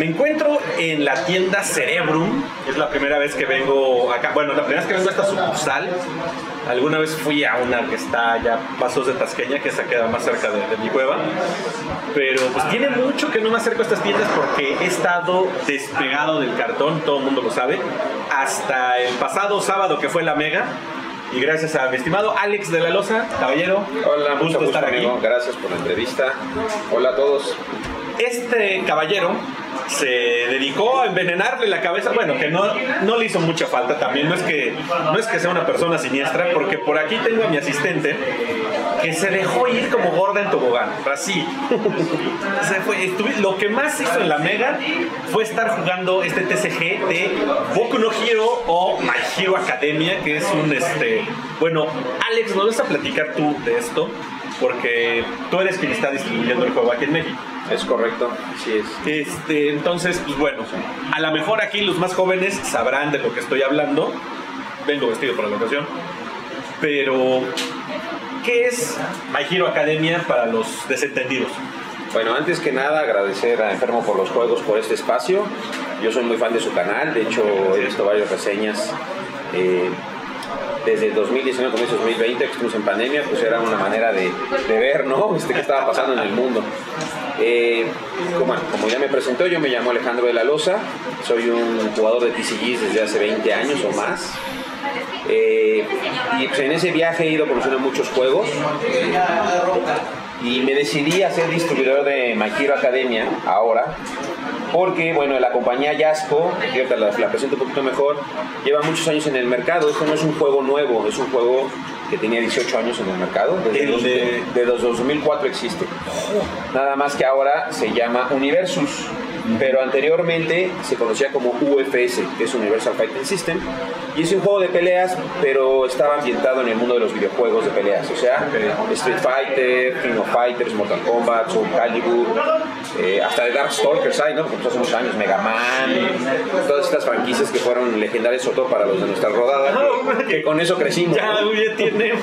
Me encuentro en la tienda Cerebrum. Es la primera vez que vengo acá. Bueno, la primera vez que vengo a esta sucursal. Alguna vez fui a una que está ya Pasos de Tasqueña, que se queda más cerca de mi cueva. Pero pues tiene mucho que no me acerco a estas tiendas porque he estado despegado del cartón, todo el mundo lo sabe, hasta el pasado sábado que fue la Mega. Y gracias a mi estimado Alex de la Loza, caballero. Hola, mucho gusto estar aquí. Gracias por la entrevista. Hola a todos. Este caballero se dedicó a envenenarle la cabeza, bueno, que no le hizo mucha falta también, no es que sea una persona siniestra, porque por aquí tengo a mi asistente que se dejó ir como gorda en tobogán, así. Lo que más hizo en la Mega fue estar jugando este TCG de Boku no Hero o My Hero Academia, que es un bueno, Alex, ¿nos vas a platicar tú de esto? Porque tú eres quien está distribuyendo el juego aquí en México. Es correcto, así es. Entonces, pues bueno, a lo mejor aquí los más jóvenes sabrán de lo que estoy hablando. Vengo vestido para la ocasión. Pero, ¿qué es My Hero Academia para los desentendidos? Bueno, antes que nada agradecer a Enfermo por los Juegos por este espacio. Yo soy muy fan de su canal, de hecho he visto varias reseñas. Desde el 2019, comienzo 2020, que estuvimos en pandemia, pues era una manera de ver, ¿no? Qué estaba pasando en el mundo. Como ya me presentó, yo me llamo Alejandro de la Loza, soy un jugador de TCGs desde hace 20 años o más. Y pues en ese viaje he ido conociendo muchos juegos y me decidí a ser distribuidor de My Hero Academia ahora. Porque, bueno, la compañía Yasco, que ahorita la presento un poquito mejor, lleva muchos años en el mercado. Esto no es un juego nuevo, es un juego que tenía 18 años en el mercado. Desde 2004 existe. Nada más que ahora se llama Universus, pero anteriormente se conocía como UFS, que es Universal Fighting System. Y es un juego de peleas, pero estaba ambientado en el mundo de los videojuegos de peleas. O sea, Street Fighter, King of Fighters, Mortal Kombat, Soul Calibur, hasta de Darkstalkers hay, ¿no? Porque hace unos años, Mega Man, todas estas franquicias que fueron legendarias, sobre todo para los de nuestra rodada, que con eso crecimos. Ya tiene.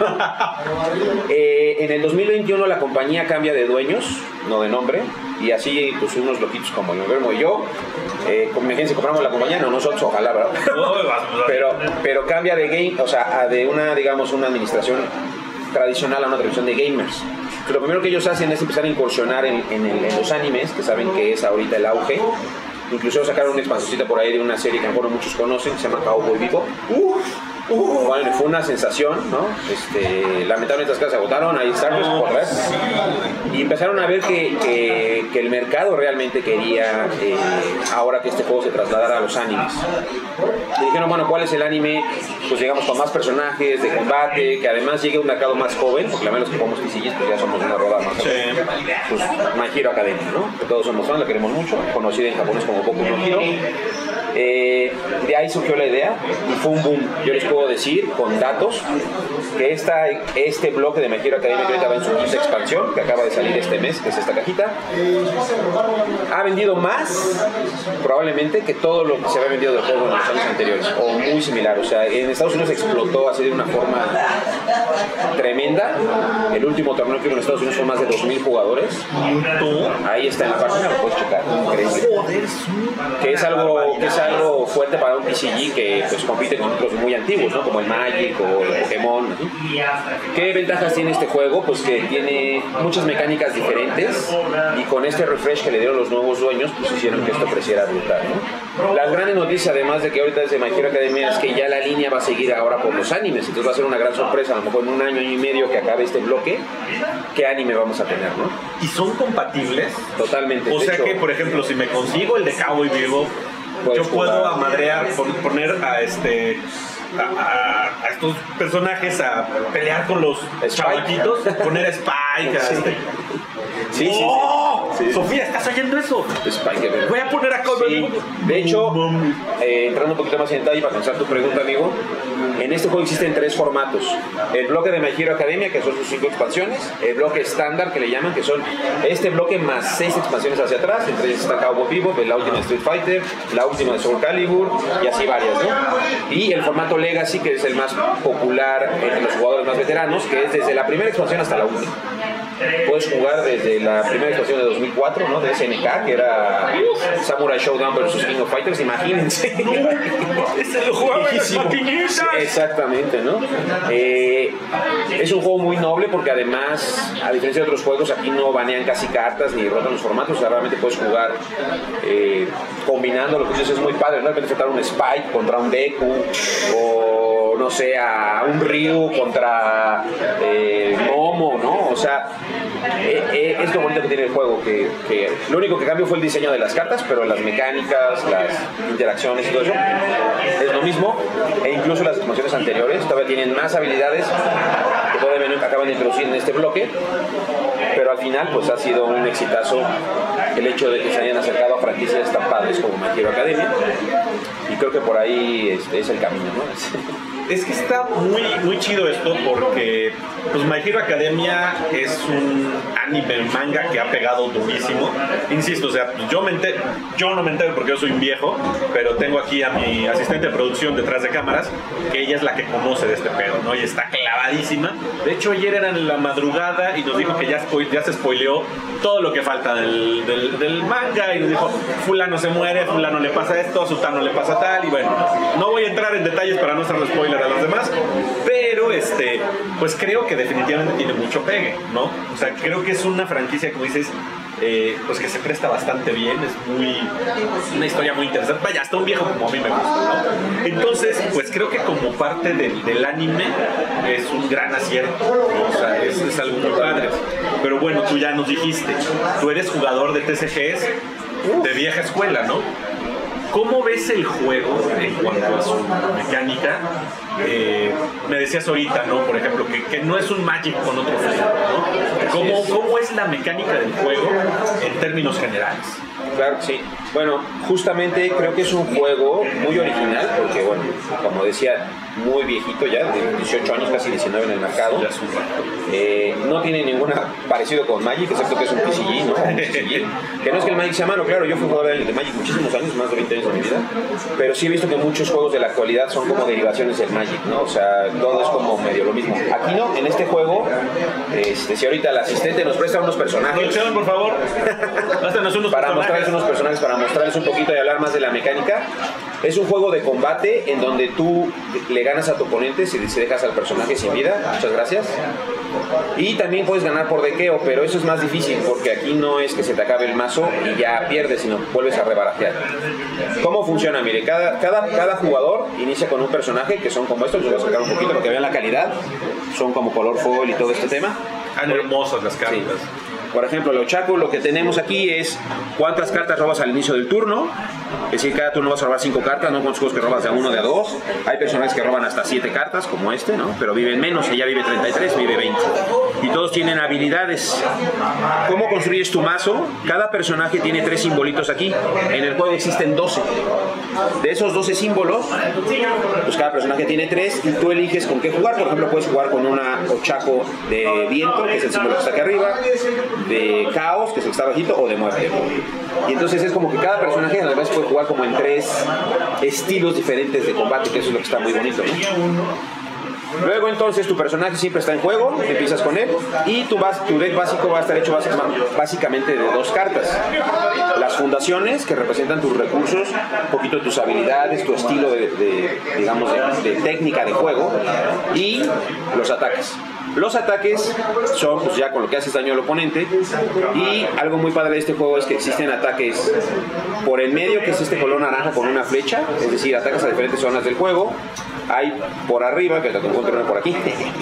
En el 2021 la compañía cambia de dueños, no de nombre, y así pues unos loquitos como el Enfermo y yo, imagínense, compramos la compañía, no nosotros, ojalá, ¿verdad? Pero cambia de game, o sea, de una, digamos, una administración tradicional a una tradición de gamers. Entonces, lo primero que ellos hacen es empezar a incursionar en los animes, que saben que es ahorita el auge. Incluso sacaron una expansioncita por ahí de una serie que a lo mejor muchos conocen, que se llama Cowboy Bebop. Bueno, fue una sensación, ¿no? Lamentablemente las casas se agotaron, ahí está, y empezaron a ver que el mercado realmente quería ahora que este juego se trasladara a los animes. Y dijeron, bueno, ¿cuál es el anime? Pues digamos con más personajes de combate, que además llegue a un mercado más joven, porque la menos que jugamos TCGs, pues ya somos una roda más joven. Pues My Hero Academia, ¿no? Que todos somos fans, la queremos mucho, conocida en japonés como Boku no Hero. De ahí surgió la idea y fue un boom. Yo les puedo decir con datos que este bloque de My Hero Academia, que ahorita va en su quinta expansión, que acaba de salir este mes, que es esta cajita, ha vendido más probablemente que todo lo que se había vendido del juego en los años anteriores, o muy similar. O sea, en Estados Unidos explotó así de una forma tremenda. El último torneo que hubo en Estados Unidos fue más de 2,000 jugadores. Ahí está en la página, lo puedes checar. Increíble. Que es algo fuerte para un TCG que pues compite con otros muy antiguos, ¿no? Como el Magic o el Pokémon, ¿no? ¿Qué ventajas tiene este juego? Pues que tiene muchas mecánicas diferentes y con este refresh que le dieron los nuevos dueños, pues hicieron que esto creciera brutal, ¿no? Las grandes noticias, además de que ahorita desde My Hero Academia, es que ya la línea va a seguir ahora por los animes, entonces va a ser una gran sorpresa, a lo mejor en un año y medio que acabe este bloque, qué anime vamos a tener, ¿no? ¿Y son compatibles? Totalmente. O sea que, por ejemplo, si me consigo el de Cowboy Bebop, yo puedo amadrear, poner a estos personajes a pelear con los chavalitos, poner a Spike, Sí. Sofía, ¿estás oyendo eso? Spike, voy a poner a Cowboy. Sí. De hecho, entrando un poquito más en detalle para contestar tu pregunta, amigo, en este juego existen 3 formatos. El bloque de My Hero Academia, que son sus 5 expansiones, el bloque estándar, que le llaman, que son este bloque más 6 expansiones hacia atrás, entre ellas está Cowboy Bebop, la última de Street Fighter, la última de Soul Calibur y así varias, ¿no? Y el formato Legacy, que es el más popular entre los jugadores más veteranos, que es desde la primera expansión hasta la última. Puedes jugar desde la primera estación de 2004, ¿no? De SNK, que era Samurai Showdown vs King of Fighters, imagínense. Ese lo jugaba en las maquinitas. Exactamente, ¿no? Es un juego muy noble porque además, a diferencia de otros juegos, aquí no banean casi cartas ni rotan los formatos, o sea, realmente puedes jugar combinando lo que dices, es muy padre, ¿no? De repente enfrentar un Spike contra un Deku, o no sé, a un Ryu contra Momo, ¿no? O sea, es lo bonito que tiene el juego, que lo único que cambió fue el diseño de las cartas, pero las mecánicas, las interacciones y todo eso es lo mismo, e incluso las expansiones anteriores todavía tienen más habilidades que todavía no acaban de introducir en este bloque, pero al final pues ha sido un exitazo el hecho de que se hayan acercado a franquicias tan padres como My Hero Academia, y creo que por ahí es el camino, ¿no? Es que está muy, muy chido esto porque pues My Hero Academia es un anime manga que ha pegado durísimo. Insisto, o sea, yo no me entero porque yo soy un viejo, pero tengo aquí a mi asistente de producción detrás de cámaras, que ella es la que conoce de este pedo, ¿no? Y está clavadísima. De hecho, ayer era en la madrugada y nos dijo que ya se spoileó todo lo que falta del manga, y nos dijo, fulano se muere, fulano le pasa esto, a sutano le pasa tal, y bueno, no voy a entrar en detalles para no hacerle spoiler a los demás, pero pues creo que definitivamente tiene mucho pegue, ¿no? O sea, creo que es una franquicia, como dices, pues que se presta bastante bien, es una historia muy interesante, vaya, hasta un viejo como a mí me gusta, ¿no? Entonces, pues creo que como parte del anime es un gran acierto, ¿no? O sea, es algo muy padre. Pero bueno, tú ya nos dijiste, tú eres jugador de TCGs de vieja escuela, ¿no? ¿Cómo ves el juego en cuanto a su mecánica? Me decías ahorita, ¿no? Por ejemplo, que no es un Magic con otro flavor, ¿no? ¿Cómo es la mecánica del juego en términos generales? Claro que sí. Bueno, justamente creo que es un juego muy original, porque bueno, como decía, muy viejito ya, de 18 años, casi 19 en el mercado. No tiene ninguna parecido con Magic, excepto que es un TCG, ¿no? Un TCG. Que no es que el Magic sea malo, claro, yo fui jugador de Magic muchísimos años, más de 20 años de mi vida, pero sí he visto que muchos juegos de la actualidad son como derivaciones del Magic, ¿no? O sea, todo es como medio lo mismo. Aquí no, en este juego, si ahorita el asistente nos presta unos personajes. Producción, por favor. Para mostrarles unos personajes, para mostrarles un poquito y hablar más de la mecánica. Es un juego de combate en donde tú le ganas a tu oponente si dejas al personaje sin vida. Muchas gracias. Y también puedes ganar por dequeo, pero eso es más difícil porque aquí no es que se te acabe el mazo y ya pierdes, sino vuelves a rebarajear. ¿Cómo funciona? Mire, cada jugador inicia con un personaje que son como estos. Les voy a sacar un poquito para que vean la calidad. Son como color foil y todo este tema. Hermosas las cartas. Sí. Por ejemplo, el Ochaco, lo que tenemos aquí es cuántas cartas robas al inicio del turno. Es decir, cada turno vas a robar 5 cartas, no con los juegos que robas de a 1 de a 2. Hay personajes que roban hasta 7 cartas, como este, ¿no? Pero viven menos, ella vive 33, vive 20. Y todos tienen habilidades. ¿Cómo construyes tu mazo? Cada personaje tiene 3 simbolitos aquí. En el juego existen 12. De esos 12 símbolos, pues cada personaje tiene 3 y tú eliges con qué jugar. Por ejemplo, puedes jugar con una Ochaco de viento, que es el símbolo que está aquí arriba, de caos, que es el que está bajito, o de muerte. Y entonces es como que cada personaje además puede jugar como en 3 estilos diferentes de combate, que eso es lo que está muy bonito, ¿no? Luego entonces tu personaje siempre está en juego, empiezas con él y tu deck básico va a estar hecho básicamente de 2 cartas. Las fundaciones, que representan tus recursos, un poquito de tus habilidades, tu estilo digamos de técnica de juego, y los ataques. Los ataques son pues ya con lo que haces daño al oponente, y algo muy padre de este juego es que existen ataques por el medio, que es este color naranja con una flecha, es decir, atacas a diferentes zonas del juego. Hay por arriba, que te encuentro uno por aquí.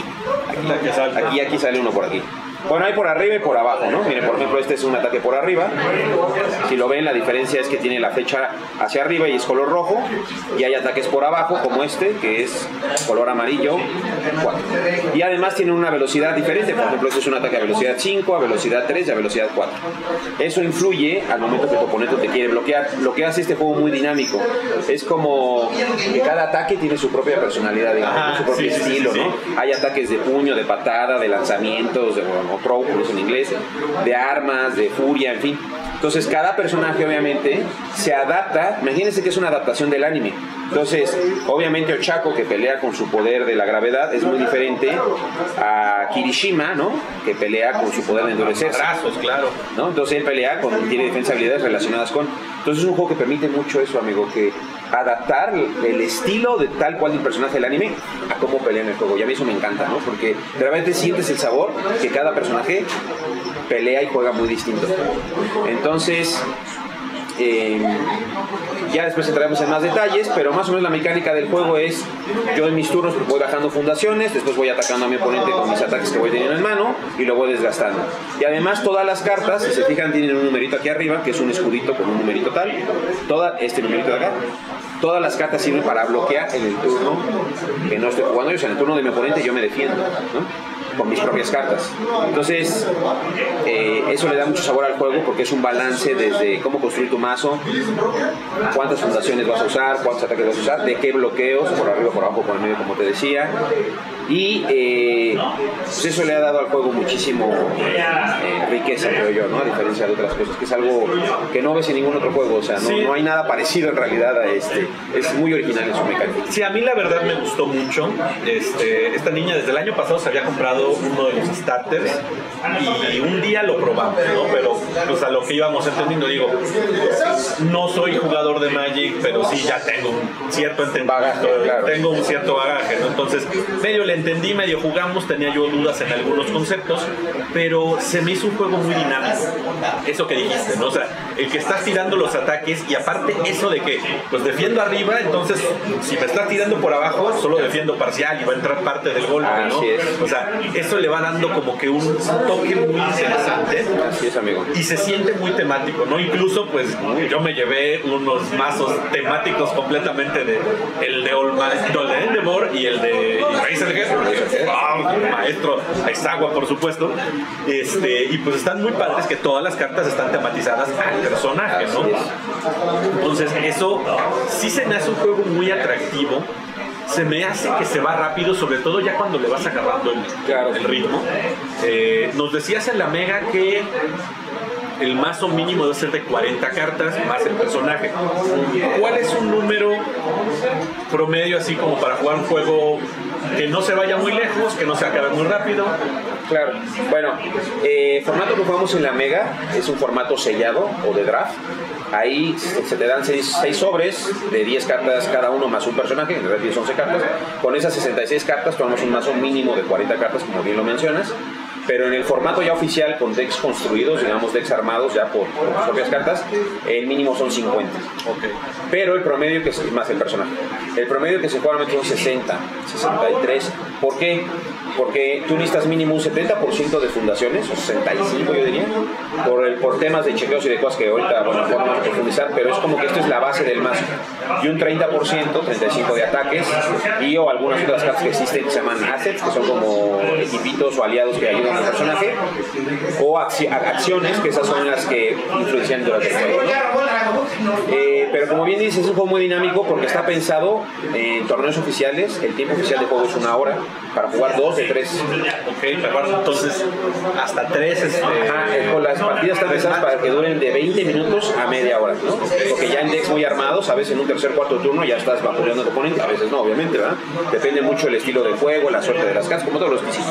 Aquí sale uno por aquí. Bueno, hay por arriba y por abajo, ¿no? Miren, por ejemplo, este es un ataque por arriba. Si lo ven, la diferencia es que tiene la flecha hacia arriba y es color rojo. Y hay ataques por abajo, como este, que es color amarillo, 4. Y además tiene una velocidad diferente. Por ejemplo, este es un ataque a velocidad 5, a velocidad 3 y a velocidad 4. Eso influye al momento que tu oponente te quiere bloquear. Lo que hace este juego muy dinámico. Es como que cada ataque tiene su propia personalidad, digamos, su propio estilo, ¿no? Hay ataques de puño, de patada, de lanzamientos, o throw, como es en inglés, de armas, de furia, en fin. Entonces cada personaje obviamente se adapta. Imagínense que es una adaptación del anime. Entonces, obviamente Ochako, que pelea con su poder de la gravedad, es muy diferente a Kirishima, ¿no? Que pelea con su poder de endurecerse. Brazos, claro. ¿No? Entonces él pelea tiene defensa habilidades relacionadas con... Entonces es un juego que permite mucho eso, amigo, que adaptar el estilo de tal cual del personaje del anime a cómo pelea en el juego. Y a mí eso me encanta, ¿no? Porque realmente sientes el sabor que cada personaje pelea y juega muy distinto. Entonces... ya después entraremos en más detalles, pero más o menos la mecánica del juego es: yo en mis turnos voy bajando fundaciones, después voy atacando a mi oponente con mis ataques que voy teniendo en mano y lo voy desgastando. Y además todas las cartas, si se fijan, tienen un numerito aquí arriba, que es un escudito con un numerito tal, este numerito de acá. Todas las cartas sirven para bloquear en el turno que no estoy jugando yo, o sea, en el turno de mi oponente yo me defiendo, ¿no? Con mis propias cartas. Entonces, eso le da mucho sabor al juego porque es un balance desde cómo construir tu mazo, cuántas fundaciones vas a usar, cuántos ataques vas a usar, de qué bloqueos, por arriba, por abajo, por el medio, como te decía. Y pues eso le ha dado al juego muchísimo riqueza, creo yo, ¿no? A diferencia de otras cosas, que es algo que no ves en ningún otro juego, o sea, no hay nada parecido en realidad a este. Es muy original en su mecánica. Sí, a mí la verdad me gustó mucho. Esta niña desde el año pasado se había comprado uno de los starters y un día lo probamos, ¿no? Pero pues a lo que íbamos entendiendo, digo, no soy jugador de Magic, pero sí ya tengo un cierto entendimiento, claro. Tengo un cierto bagaje, ¿no? Entonces medio le entendí, medio jugamos, tenía yo dudas en algunos conceptos, pero se me hizo un juego muy dinámico. Eso que dijiste, ¿no? O sea, el que estás tirando los ataques y aparte eso de que pues defiendo arriba, entonces si me estás tirando por abajo, solo defiendo parcial y va a entrar parte del golpe, ¿no? O sea, eso le va dando como que un toque muy interesante. Así es, amigo. Y se siente muy temático, ¿no? Incluso, pues, yo me llevé unos mazos temáticos completamente el de Endeavor y el de Razorhead, maestro Aizawa, por supuesto. Y pues están muy padres que todas las cartas están tematizadas al personaje, ¿no? Entonces, eso sí se me hace un juego muy atractivo. Se me hace que se va rápido, sobre todo ya cuando le vas agarrando el ritmo. Nos decías en la Mega que el mazo mínimo debe ser de 40 cartas más el personaje. ¿Cuál es un número promedio así como para jugar un juego que no se vaya muy lejos, que no se acabe muy rápido? Claro, bueno, el formato que jugamos en la Mega es un formato sellado o de draft. Ahí se te dan 6 sobres de 10 cartas cada uno más un personaje, en realidad tienes 11 cartas. Con esas 66 cartas tomamos un mazo mínimo de 40 cartas, como bien lo mencionas. Pero en el formato ya oficial, con decks construidos, digamos decks armados ya por tus propias cartas, el mínimo son 50. Okay. Pero el promedio que es más el personaje. El promedio que se juega son 60, 63. ¿Por qué? Porque tú necesitas mínimo un 70% de fundaciones, o 65 yo diría, por temas de chequeos y de cosas que ahorita vamos a profundizar, pero es como que esto es la base del mazo. Y un 30%, 35% de ataques, y o algunas otras cartas que existen que se llaman assets, que son como equipitos o aliados que ayudan al personaje, o acciones, que esas son las que influencian durante el juego, ¿no? Pero como bien dices, es un juego muy dinámico porque está pensado en torneos oficiales. El tiempo oficial de juego es 1 hora, para jugar 2 de 3. Ok, mejor entonces hasta 3. Con las partidas están pensadas para que duren de 20 minutos a media hora, ¿no? Porque ya en decks muy armados, a veces en un tercer cuarto turno ya estás vapuleando a tu oponente, a veces no, obviamente, ¿verdad? Depende mucho el estilo de juego, la suerte de las cartas, como todos los TCGs.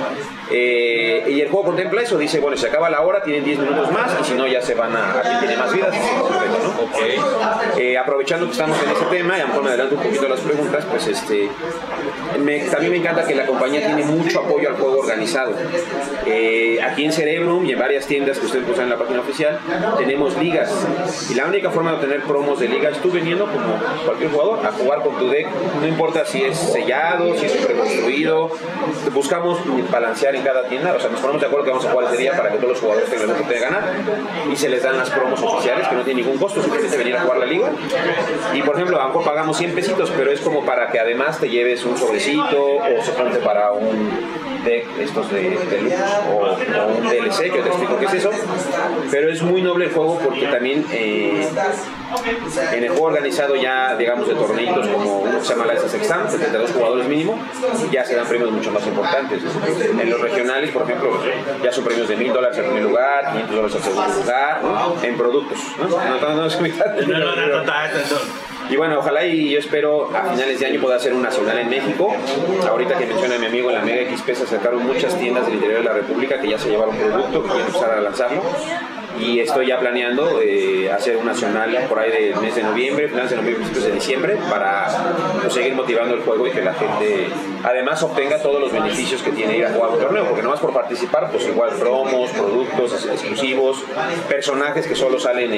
Y el juego contempla eso, dice, bueno, si se acaba la hora, tienen 10 minutos más, y si no, ya se van a quien tiene más vidas, ¿no? Okay. Aprovechando que estamos en ese tema, y a lo mejor me adelanto un poquito las preguntas, pues también me encanta que la compañía tiene mucho apoyo al juego organizado. Aquí en Cerebrum y en varias tiendas que ustedes usan en la página oficial, tenemos ligas, y la única forma de obtener promos de ligas es tú viniendo como cualquier jugador a jugar con tu deck, no importa si es sellado, si es preconstruido. Buscamos balancear en cada tienda, o sea, nos ponemos de acuerdo que vamos a jugar ese día para que todos los jugadores tengan la oportunidad de ganar, y se les dan las promos oficiales que no tienen ningún costo, simplemente venir a jugar la liga. Y por ejemplo, a lo mejor pagamos 100 pesitos, pero es como para que además te lleves un sobrecito o soporte para un deck estos de luz o un DLC, que te explico qué es eso. Pero es muy noble el juego porque también en el juego organizado ya, digamos, de torneitos como uno que se llama la SS Exam, 72 jugadores mínimo, ya se dan premios mucho más importantes. En los regionales, por ejemplo, ya son premios de $1000 al primer lugar, $500 al segundo lugar, ¿no? En productos, ¿no? No es mitad. Y bueno, ojalá y yo espero a finales de año pueda hacer un nacional en México. Ahorita que menciona mi amigo, en la Mega XP se acercaron muchas tiendas del interior de la República que ya se llevaron producto, que quieren empezar a lanzarlo. Y estoy ya planeando hacer un nacional por ahí del mes de noviembre, finales de noviembre, principios de diciembre, para pues, seguir motivando el juego y que la gente además obtenga todos los beneficios que tiene ir a jugar un torneo, porque nomás por participar, pues igual promos, productos exclusivos, personajes que solo salen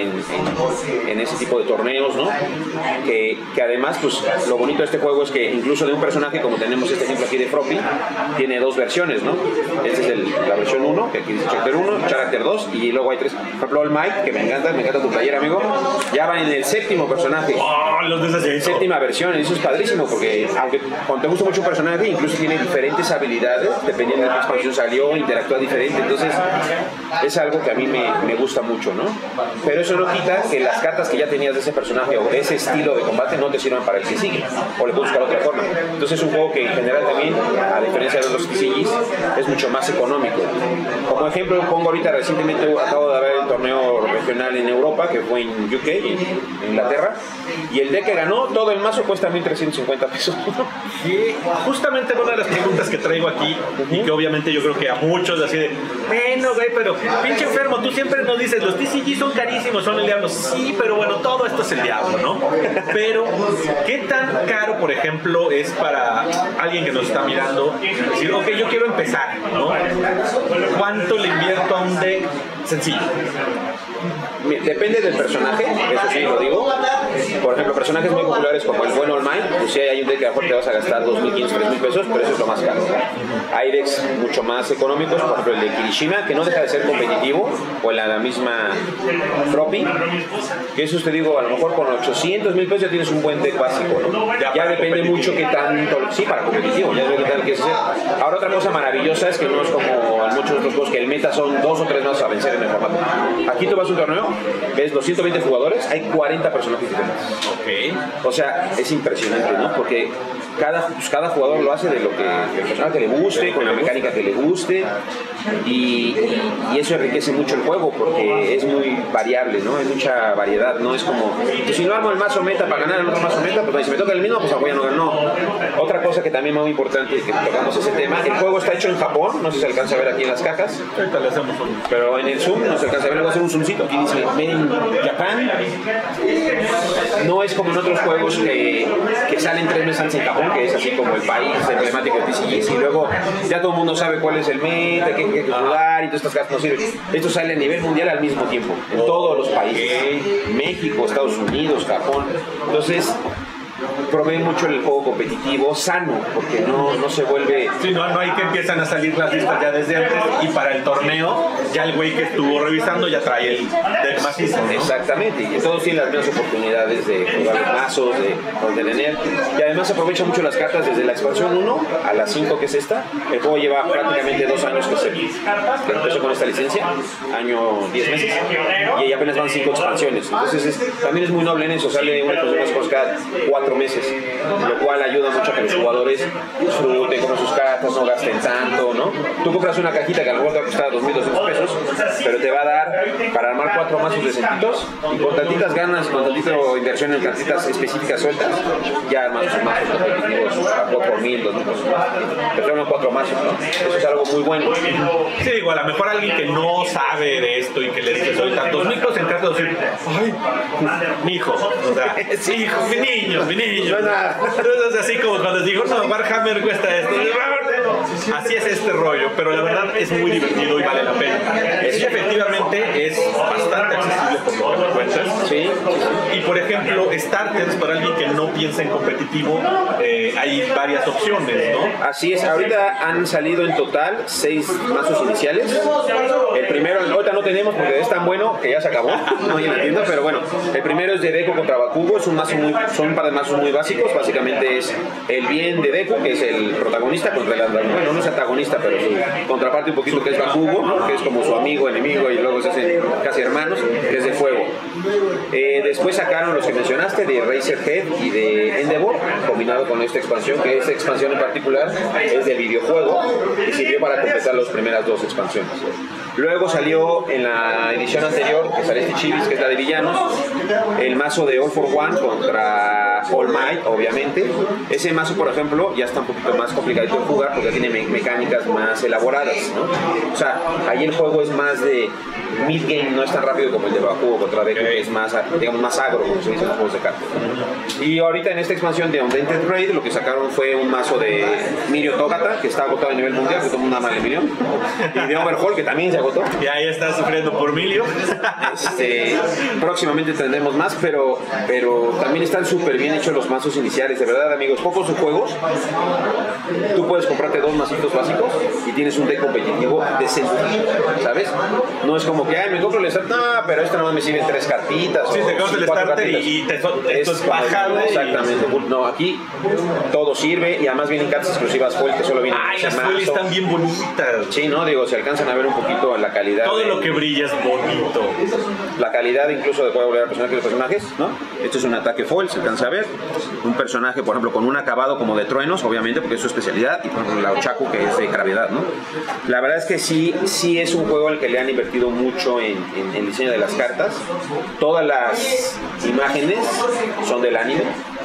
en ese tipo de torneos, ¿no? Que además, pues lo bonito de este juego es que incluso de un personaje, como tenemos este ejemplo aquí de Froppy, tiene dos versiones, ¿no? Esta es la versión 1, que aquí dice Character 1, Character 2, y luego hay 3. Por ejemplo, el Mike, que me encanta tu taller, amigo, ya va en el séptimo personaje. Séptima versión, y eso es padrísimo, porque aunque cuando te gusta mucho un personaje, incluso tiene diferentes habilidades, dependiendo de qué expansión salió, interactúa diferente, entonces es algo que a mí me gusta mucho, ¿no? Pero eso no quita que las cartas que ya tenías de ese personaje o de ese estilo de combate no te sirvan para el que sigue, o le puedes buscar otra forma. Entonces es un juego que en general también, a diferencia de los TCGs, es mucho más económico. Como ejemplo, pongo ahorita recientemente, acabo de ver el torneo regional en Europa, que fue en UK, en Inglaterra, y el deck que ganó, todo el mazo cuesta 1,350 pesos. Y justamente una de las preguntas que traigo aquí, y que obviamente yo creo que a muchos así de, bueno, güey, pero pinche enfermo, tú siempre nos dices, los TCG son carísimos, son el diablo. Sí, pero bueno, todo esto es el diablo, ¿no? Pero, ¿qué tan caro, por ejemplo, es para alguien que nos está mirando decir, ok, yo quiero empezar, ¿no? ¿Cuánto le invierto a un deck sencillo? Depende del personaje, eso sí lo digo. Por ejemplo, personajes muy populares como el buen All Might, pues sí hay un deck que a lo mejor te vas a gastar 2.500, 3.000 pesos, pero eso es lo más caro. Hay decks mucho más económicos, por ejemplo el de Kirishima, que no deja de ser competitivo, o la misma Froppy, que eso te digo, a lo mejor con 800.000 pesos ya tienes un buen deck básico, ¿no? Ya depende mucho qué tanto, sí, para competitivo, ya depende de qué tal quieres hacer. Ahora otra cosa maravillosa es que no es como en muchos otros juegos que el meta son 2 o 3 mazos a vencer en el formato. Aquí tú vas a un torneo, ves 220 jugadores, hay 40 personajes diferentes. Ok. O sea, es impresionante, ¿no? Porque cada jugador lo hace de lo que el personaje le guste, con la mecánica que le guste, y eso enriquece mucho el juego porque es muy variable, ¿no? Hay mucha variedad, no es como, pues, si no armo el mazo meta para ganar el otro mazo meta, pues si me toca el mismo, pues voy a no ganar. No. Otra cosa que también es muy importante que tocamos ese tema, el juego está hecho en Japón, no sé si se alcanza a ver aquí en las cajas, pero en el zoom no se alcanza a ver, le voy a hacer un zoomcito, aquí dice Made in Japan. No es como en otros juegos que salen 3 meses antes en Japón, que es así como el país emblemático de TCGs, y luego ya todo el mundo sabe cuál es el meta, qué jugar, y todas estas cartas no sirven. Esto sale a nivel mundial al mismo tiempo, en todos los países, México, Estados Unidos, Japón. Entonces provee mucho el juego competitivo sano, porque no se vuelve... Sí, no hay que empiezan a salir las listas ya desde antes, y para el torneo ya el güey que estuvo revisando ya trae el deck macizo, ¿no? Exactamente, y todos tienen las mismas oportunidades de jugar los mazos, de tener, y además se aprovechan mucho las cartas desde la expansión 1 a la 5, que es esta. El juego lleva prácticamente 2 años que empezó con esta licencia, año 10 meses, y apenas van 5 expansiones, entonces también es muy noble en eso, sale una expansión cada 4 meses, lo cual ayuda mucho a que los jugadores disfruten con sus cartas, no gasten tanto, ¿no? Tú compras una cajita que a lo mejor te va a costar 2.200 pesos, pero te va a dar para armar 4 mazos decentitos, y con tantitas ganas, con tantita inversión en cartitas específicas sueltas, ya armas sus mazos competitivos a 4.000, 2.000 pesos más. Pero son 4 mazos, ¿no? Eso es algo muy bueno. Sí, digo, a lo mejor alguien que no sabe de esto y que le dice sueltan 2.000 pesos en casa de decir, ay, mi hijo, o sea, sí, hijo, mi niño. Entonces, así como cuando digo, no, Warhammer cuesta esto. Así es este rollo, pero la verdad es muy divertido y vale la pena. Sí, efectivamente es bastante accesible por lo que me cuentas. Sí. Y por ejemplo, starters para alguien que no piensa en competitivo, hay varias opciones, ¿no? Así es, ahorita han salido en total 6 mazos iniciales. El primero, ahorita no tenemos porque es tan bueno que ya se acabó, no hay en la tienda, pero bueno, el primero es de Deku contra Bakugo, es un mazo son un par de mazos muy básicos, básicamente es el bien de Deku, que es el protagonista, contra el bueno, no es antagonista, pero su contraparte un poquito, que es Bakugo, ¿no? Que es como su amigo, enemigo, y luego se hacen casi hermanos, que es de fuego. Después sacaron los que mencionaste, de Razorhead y de Endeavor, combinado con esta expansión, que esta expansión en particular es del videojuego y sirvió para completar las primeras 2 expansiones. Luego salió en la edición anterior, que salió este Chivis, que es la de villanos, el mazo de All for One contra All Might, obviamente. Ese mazo, por ejemplo, ya está un poquito más complicado de jugar porque tiene mecánicas más elaboradas, ¿no? O sea, ahí el juego es más de mid-game, no es tan rápido como el de Bakugo contra Deku, que es más, digamos, más agro, como se dice en los juegos de cartas. Y ahorita en esta expansión de Undaunted Raid, lo que sacaron fue un mazo de Mirio Togata, que está agotado a nivel mundial, que todo el mundo ama de Mirio, y de Overhaul, que también se agotó. Y ahí está sufriendo por Milio. Próximamente tendremos más, pero también están súper bien hechos los mazos iniciales, de verdad, amigos. Pocos son juegos, tú puedes comprarte 2 mazitos básicos y tienes un deck competitivo decente, ¿sabes? No es como que, ay, me compro el starter, no, pero esto nomás me sirve 3 cartitas. Sí, te compras el starter y esto es bajable. Exactamente. No, aquí todo sirve y además vienen cartas exclusivas foil que solo vienen. Ay, las foil están bien bonitas. Sí, ¿no? Digo, se alcanzan a ver un poquito la calidad. Todo lo que brilla es bonito. La calidad incluso de poder volver a los personajes, ¿no? Esto es un ataque foil, se alcanza a ver. Un personaje, por ejemplo, con un acabado como de truenos, obviamente, porque es su especialidad. Y por ejemplo, la Ochaku, que es de gravedad, ¿no? La verdad es que sí es un juego al que le han invertido mucho en el diseño de las cartas. Todas las imágenes son del anime.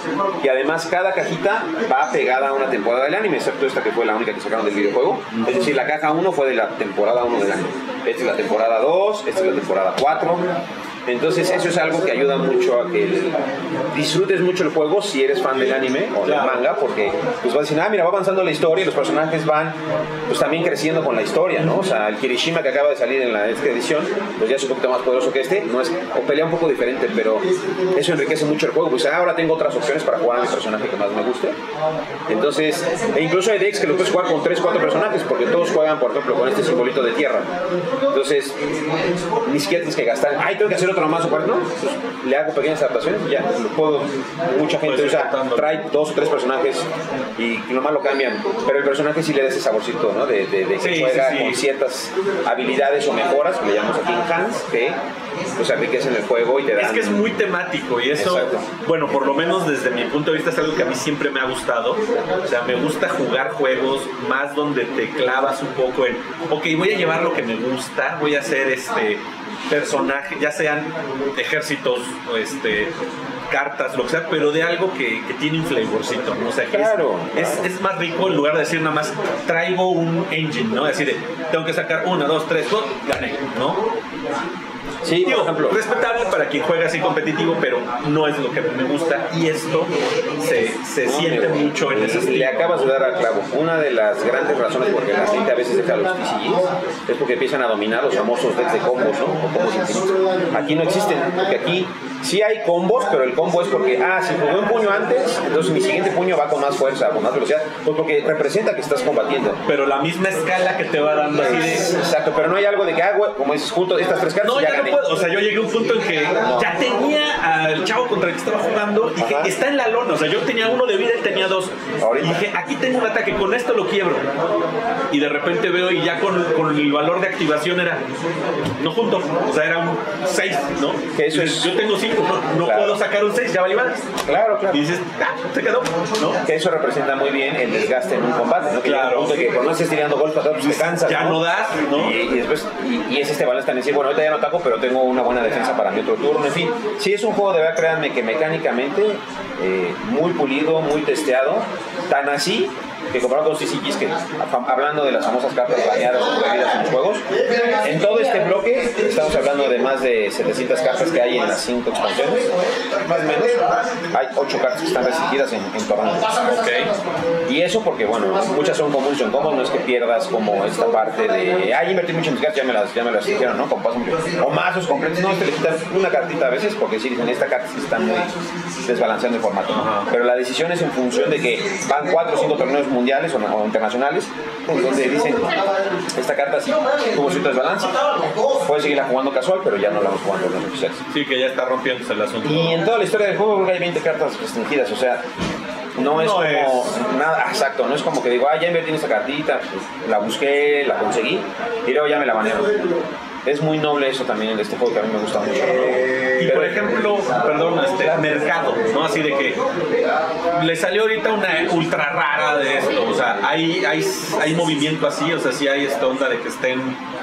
Y además cada cajita va pegada a una temporada del anime, excepto esta que fue la única que sacaron del videojuego. Es decir, la caja 1 fue de la temporada 1 del anime. Esta es la temporada 2, esta es la temporada 4. Entonces eso es algo que ayuda mucho a que disfrutes mucho el juego si eres fan del anime o del manga, porque pues vas a decir, mira, va avanzando la historia y los personajes van pues también creciendo con la historia, ¿no? O sea, el Kirishima que acaba de salir en esta edición, pues ya es un poquito más poderoso que este, no es, o pelea un poco diferente, pero eso enriquece mucho el juego, pues ahora tengo otras opciones para jugar a mi personaje que más me guste. Entonces, e incluso hay decks que lo puedes jugar con 3, 4 personajes, porque todos juegan, por ejemplo, con este simbolito de tierra. Entonces, ni siquiera tienes que gastar, tengo que hacer otro más o cual, no, pues le hago pequeñas adaptaciones y ya lo puedo. Mucha gente trae 2 o 3 personajes y nomás lo cambian, pero el personaje sí le da ese saborcito, ¿no? De que juega con ciertas habilidades o mejoras, que le llamamos aquí enhance, que pues enriquecen el juego y te dan. Es que es muy temático y eso, bueno, por lo menos desde mi punto de vista es algo que a mí siempre me ha gustado. O sea, me gusta jugar juegos más donde te clavas un poco en, ok, voy a llevar lo que me gusta, voy a hacer personajes, ya sean ejércitos, cartas, lo que sea, pero de algo que tiene un flavorcito, ¿no? O sea, que es más rico en lugar de decir nada más traigo un engine, ¿no? Es decir, tengo que sacar 1, 2, 3, 4, gané, ¿no? Sí, por ejemplo. Respetable para quien juega así competitivo, pero no es lo que me gusta y esto se siente mucho en ese estilo. Le acabas de dar al clavo. Una de las grandes razones por que la gente a veces deja los TCGs es porque empiezan a dominar los famosos decks de combos, ¿no? O combos infinitos. Aquí no existen, porque aquí sí hay combos, pero el combo es porque, si jugué un puño antes, entonces mi siguiente puño va con más fuerza, con más velocidad, pues porque representa que estás combatiendo. Pero la misma escala que te va dando así de... Exacto, pero no hay algo de que, como dices, junto estas 3 cartas ya gané. O sea, yo llegué a un punto en que ya tenía al chavo contra el que estaba jugando y dije, está en la lona. O sea, yo tenía 1 de vida, él tenía 2. Y dije, aquí tengo un ataque, con esto lo quiebro. Y de repente veo y ya con el valor de activación era, no junto, o sea, era un 6, ¿no? Que eso es, yo tengo 5, no puedo sacar un 6, ya vale más. Claro. Y dices, se quedó, ¿no? Que eso representa muy bien el desgaste en un combate, ¿no? Que claro. Que cuando estés tirando golpes, pues te cansas. Ya no das, ¿no? Y después, y es balance también decir, bueno, ahorita ya no ataco, pero tengo una buena defensa para mi otro turno, en fin. Sí, es un juego de verdad, créanme, que mecánicamente muy pulido, muy testeado, tan así que comparado con TCGs, que hablando de las famosas cartas baneadas o prohibidas en los juegos, en todo este bloque estamos hablando de más de 700 cartas que hay en las 5 expansiones, más o menos. Hay 8 cartas que están restringidas en torneos. Y eso porque, bueno, muchas son comunes, no es que pierdas como esta parte de, invertí mucho en mis cartas, ya me las dijeron, ¿no? O mazos completos, no, te le quitan una cartita a veces porque si dicen, esta carta sí está muy desbalanceando el formato. Pero la decisión es en función de que van 4 o 5 torneos mundiales o internacionales, donde dicen, esta carta sí tuvo cierto desbalance, puedes seguirla jugando casual, pero ya no la vamos jugando en los oficiales. Sí, que ya está rompiéndose el asunto. Y en toda la historia del juego hay 20 cartas restringidas, o sea, no es nada, exacto, no es como que digo, ya invertí en esta cartita, la busqué, la conseguí, y luego ya me la banearon. Es muy noble eso también en este juego, que a mí me gusta mucho. Y por ejemplo, perdón, mercado, ¿no? Así de que le salió ahorita una ultra rara de esto, o sea, hay movimiento así, o sea, sí hay esta onda de que estén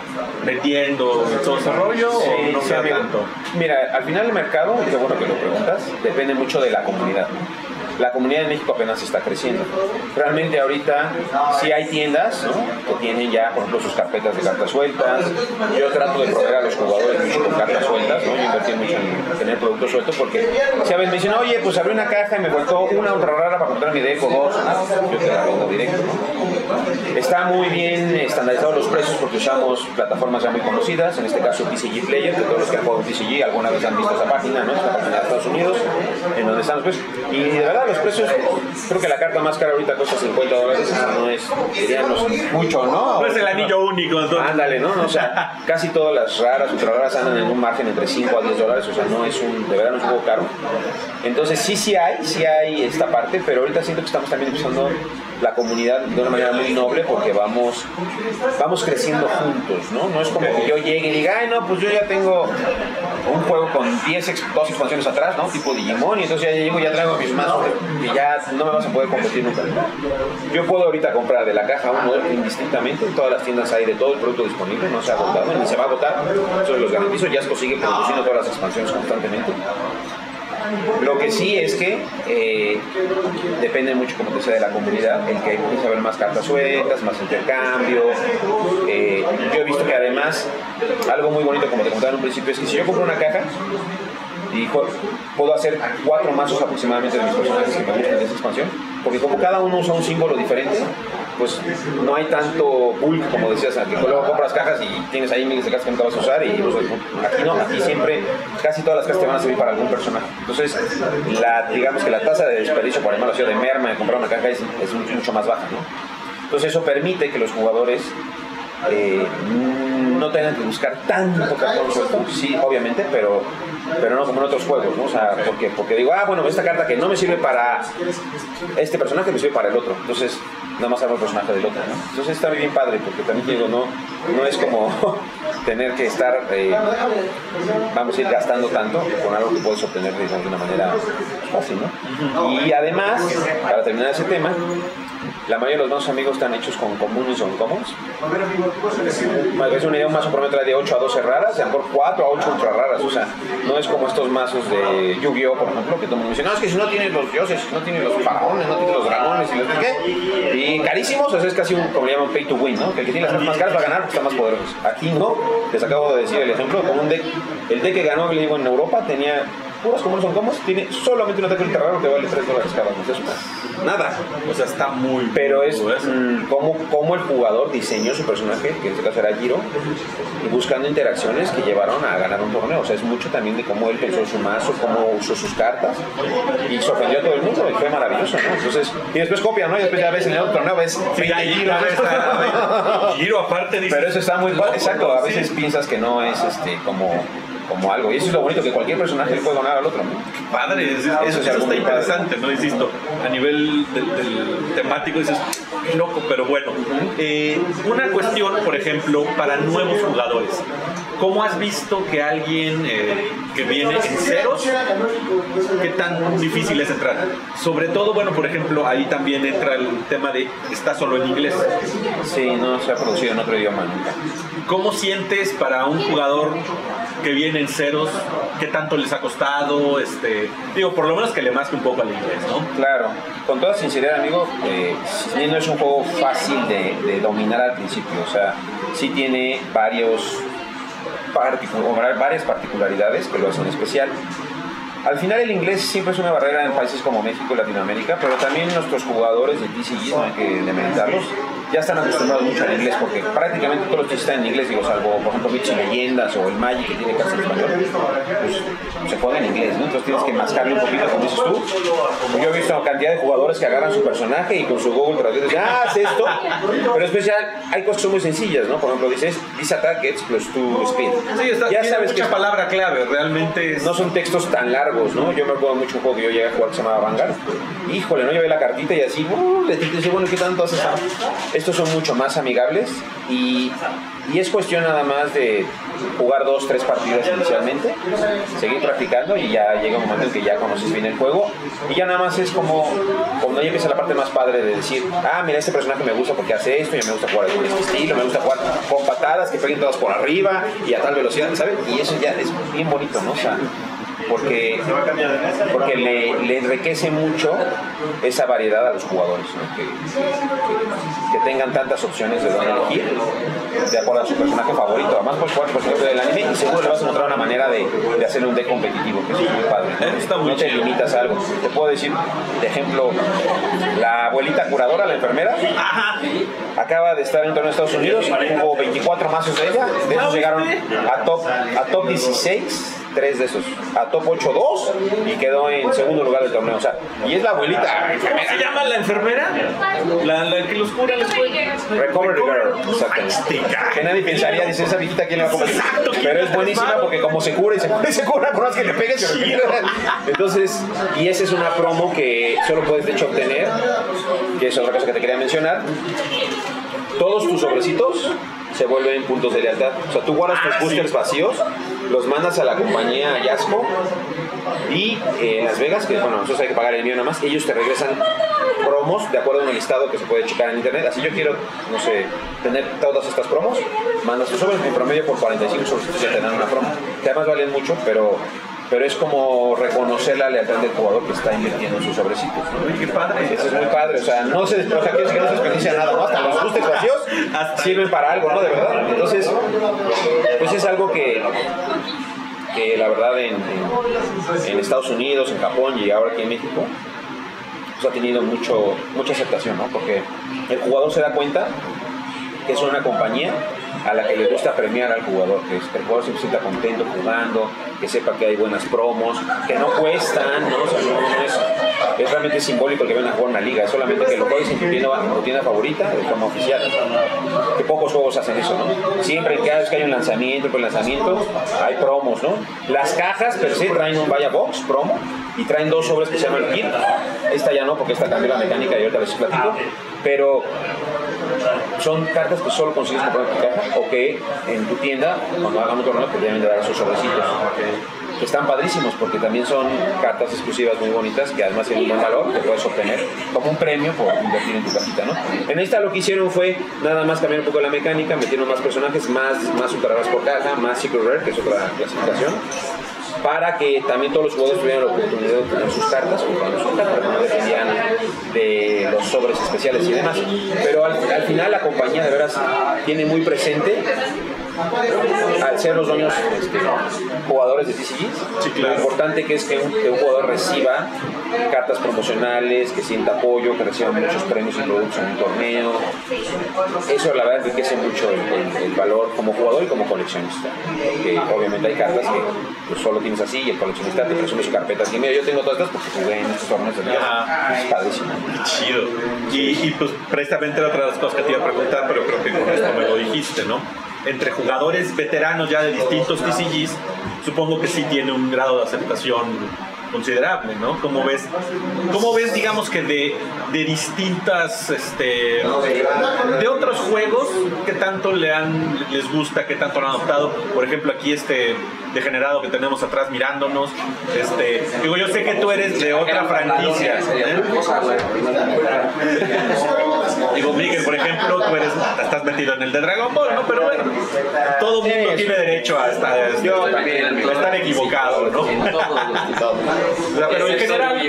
vendiendo todo ese rollo o no sea tanto? Mira, al final el mercado, qué bueno que lo preguntas, depende mucho de la comunidad. La comunidad de México apenas está creciendo. Realmente ahorita sí hay tiendas, ¿no?, que tienen ya, por ejemplo, sus carpetas de cartas sueltas. Yo trato de proveer a los jugadores mucho con cartas sueltas, ¿no? Yo invertí mucho en tener productos sueltos porque si a veces me dicen, oye, pues abrí una caja y me faltó una ultra rara para comprar mi deck o dos, yo te la vendo directo, ¿no? Está muy bien estandarizados los precios porque usamos plataformas ya muy conocidas, en este caso TCG Player, que todos los que han jugado en TCG alguna vez han visto esa página, ¿no? Esta página de Estados Unidos, en donde están los precios. Y de verdad los precios, creo que la carta más cara ahorita cuesta $50, no es, diríamos, mucho, ¿no? No es el anillo único. Entonces. Ándale, ¿no? O sea, casi todas las raras, ultra raras andan en un margen entre $5 a $10, o sea, no es de verdad no es un juego caro. Entonces sí hay esta parte, pero ahorita siento que estamos también empezando la comunidad de una manera muy noble porque vamos creciendo juntos, ¿no? No es como que yo llegue y diga, ay, no, pues yo ya tengo un juego con 2 expansiones atrás, ¿no? Tipo Digimon, y entonces ya llego y ya traigo mis mazos y ya no me vas a poder competir nunca. Yo puedo ahorita comprar de la caja uno indistintamente, en todas las tiendas hay de todo el producto disponible, no se ha agotado, ni se va a agotar, eso los garantizo. Yasco sigue produciendo todas las expansiones constantemente. Lo que sí es que depende mucho, como te decía, de la comunidad, el que empiece a ver más cartas sueltas, más intercambio. Yo he visto que además, algo muy bonito, como te contaba en un principio, es que si yo compro una caja y puedo hacer 4 mazos aproximadamente de mis personajes que me gustan de esa expansión, porque como cada uno usa un símbolo diferente, pues no hay tanto bulk, como decías, que luego compras cajas y tienes ahí miles de cajas que nunca vas a usar, y pues, aquí no, aquí siempre casi todas las cajas te van a servir para algún personaje. Entonces, digamos que la tasa de desperdicio, por ejemplo, de merma de comprar una caja es mucho más baja, ¿no? Entonces eso permite que los jugadores no tengan que buscar tanto cartón suelto, sí, obviamente, pero no como en otros juegos, ¿no? O sea, porque digo, bueno, esta carta que no me sirve para este personaje, me sirve para el otro, entonces nada más hago el personaje del otro, ¿no? Entonces está bien padre, porque también digo, no es como tener que estar, vamos a ir gastando tanto con algo que puedes obtener de una manera fácil, ¿no? Y además, para terminar ese tema, la mayoría de los mazos amigos están hechos con comunes o uncommons. Es una idea, un mazo por metro de 8 a 12 raras, a lo mejor 4 a 8 ultra raras. O sea, no es como estos mazos de Yu-Gi-Oh, por ejemplo, que todo el mundo dice, no, es que si no tienes los dioses, no tienes los faraones, no tienes los dragones y los qué. Y carísimos, o sea, es casi como le llaman pay to win, ¿no? Que el que tiene las cartas más caras va a ganar porque está más poderoso. Aquí no, les acabo de decir el ejemplo, como un deck. El deck que ganó, le digo, en Europa tenía puras comunes son comunes, tiene solamente un ataque ultra raro que vale $3 cada uno. Eso, nada. O sea, está muy. Pero es como el jugador diseñó su personaje, que en este caso era Giro, y buscando interacciones que llevaron a ganar un torneo. O sea, es mucho también de cómo él pensó su mazo, cómo usó sus cartas, y sorprendió a todo el mundo, y fue maravilloso, ¿no? Entonces, y después copian, ¿no? Y después ya ves en el otro torneo, ves Giro. Giro aparte dice. Pero eso está muy padre, exacto. A veces piensas que no es como algo, y eso es lo bonito, que cualquier personaje le puede ganar al otro, ¿no? Padre, eso está interesante, ¿no? Insisto, a nivel del temático dices, qué loco, pero bueno. Una cuestión, por ejemplo, para nuevos jugadores. ¿Cómo has visto que alguien que viene en ceros, qué tan difícil es entrar? Sobre todo, bueno, por ejemplo, ahí también entra el tema de, está solo en inglés. Sí, no se ha producido en otro idioma nunca. ¿Cómo sientes para un jugador que viene en ceros, qué tanto les ha costado? Digo, por lo menos que le masque un poco al inglés, ¿no? Claro, con toda sinceridad, amigo, no es un juego fácil de dominar al principio. O sea, sí tiene varias particularidades que lo hacen especial. Al final el inglés siempre es una barrera en países como México y Latinoamérica, pero también nuestros jugadores de TCG, no hay que demeritarlos, ya están acostumbrados mucho al inglés, porque prácticamente todos los TCG están en inglés, digo, salvo por ejemplo Michi Leyendas o el Magic, que tiene cartas en español, pues se juega en inglés, ¿no? Entonces tienes que mascarle un poquito, como dices tú. Yo he visto cantidad de jugadores que agarran su personaje y con su Google Traductor dicen, haz esto, pero especial, hay cosas que son muy sencillas, ¿no? Por ejemplo, dices, this attack gets +2 speed. Sí, ya sabes mucha palabra clave, realmente no son textos tan largos, ¿no? Yo me acuerdo mucho un juego que yo llegué a jugar que se llamaba Vanguard. Híjole, ¿no? Yo vi la cartita y así, le dije, bueno, ¿qué tanto haces? Estos son mucho más amigables y es cuestión nada más de jugar 2, 3 partidas inicialmente, seguir practicando y ya llega un momento en que ya conoces bien el juego y ya nada más es como cuando ya empieza la parte más padre de decir, mira, este personaje me gusta porque hace esto y me gusta jugar con este estilo, me gusta jugar con patadas que peguen todas por arriba y a tal velocidad, ¿sabes? Y eso ya es bien bonito, ¿no? O sea, porque le enriquece mucho esa variedad a los jugadores, ¿no? que tengan tantas opciones de dónde elegir de acuerdo a su personaje favorito. Además puedes jugar por ejemplo del anime y seguro le vas a encontrar una manera de hacerle un deck competitivo, que es muy padre, ¿no? No te limitas a algo. Te puedo decir, de ejemplo, la abuelita curadora, la enfermera, acaba de estar en un torneo de Estados Unidos, hubo 24 mazos de ella, de esos llegaron a top 16, 3 de esos, a top 8, 2 y quedó en segundo lugar del torneo. O sea, y es la abuelita. ¿Cómo se llama la enfermera? La que los cura les cuenta. Recovery Girl, exactamente. Que nadie pensaría, dice, esa viejita quién le va a competir. Pero es buenísima porque como se cura y se cura, por más que le pegues, se retira. Entonces, y esa es una promo que solo puedes de hecho obtener, que es otra cosa que te quería mencionar. Todos tus sobrecitos se vuelven puntos de lealtad. O sea, tú guardas tus boosters vacíos, los mandas a la compañía Yasco y en Las Vegas, que bueno, nosotros hay que pagar el envío nada más, ellos te regresan promos de acuerdo a un listado que se puede checar en internet. Así yo quiero, no sé, tener todas estas promos, mandas tus sobres, en promedio por 45 sobrecitos ya te dan una promo, que además valen mucho, pero es como reconocer la lealtad del jugador que está invirtiendo en sus sobrecitos, ¿no? ¡Qué padre! Eso es muy padre, o sea, no se desperdicia nada más, hasta los boosters vacíos sirven para algo, ¿no? De verdad. Entonces, pues es algo que la verdad en Estados Unidos, en Japón y ahora aquí en México, pues ha tenido mucha aceptación, ¿no? Porque el jugador se da cuenta que es una compañía a la que le gusta premiar al jugador, que el jugador se sienta contento jugando, que sepa que hay buenas promos, que no cuestan, ¿no? O sea, es realmente simbólico el que vengan a jugar una liga, es solamente que lo juegues en tu tienda favorita de forma oficial, que pocos juegos hacen eso, ¿no? Siempre cada vez que hay un lanzamiento, hay promos, ¿no? Las cajas per se traen un Vaya Box promo y traen 2 sobres que se llaman Kit. Esta ya no, porque esta cambió la mecánica y ahorita les platico, pero son cartas que solo consigues comprar en tu caja o que en tu tienda, cuando hagan un torneo, te deben de dar esos sobrecitos. Que están padrísimos porque también son cartas exclusivas muy bonitas que además tienen un buen valor que puedes obtener como un premio por invertir en tu cajita, ¿no? En esta lo que hicieron fue nada más cambiar un poco la mecánica, metieron más personajes, más super raras por caja, más Secret Rare, que es otra clasificación, para que también todos los jugadores tuvieran la oportunidad de obtener sus cartas, porque no dependían de los sobres especiales y demás. Pero al final la compañía de veras tiene muy presente, al ser los dueños jugadores de TCG, sí, claro, lo importante que es que un jugador reciba cartas promocionales, que sienta apoyo, que reciba muchos premios y productos en un torneo. Eso la verdad enriquece mucho el valor como jugador y como coleccionista, porque obviamente hay cartas que pues, solo tienes así y el coleccionista te presume su carpeta así, mira, yo tengo todas estas porque jugué en estos torneos de liga. Es padrísimo. Chido. Y pues precisamente era otra de las cosas que te iba a preguntar, pero creo que con esto me lo dijiste, ¿no? Entre jugadores veteranos ya de distintos TCGs, supongo que sí tiene un grado de aceptación considerable, ¿no? ¿Cómo ves, digamos que de distintas, de otros juegos, qué tanto les gusta, qué tanto lo han adoptado? Por ejemplo, aquí degenerado que tenemos atrás mirándonos, digo, yo sé que tú eres de otra franquicia, digo, Miguel, por ejemplo, tú estás metido en el de Dragon Ball, ¿no? Pero bueno, todo el mundo tiene derecho a estar equivocado, ¿no? Pero en general,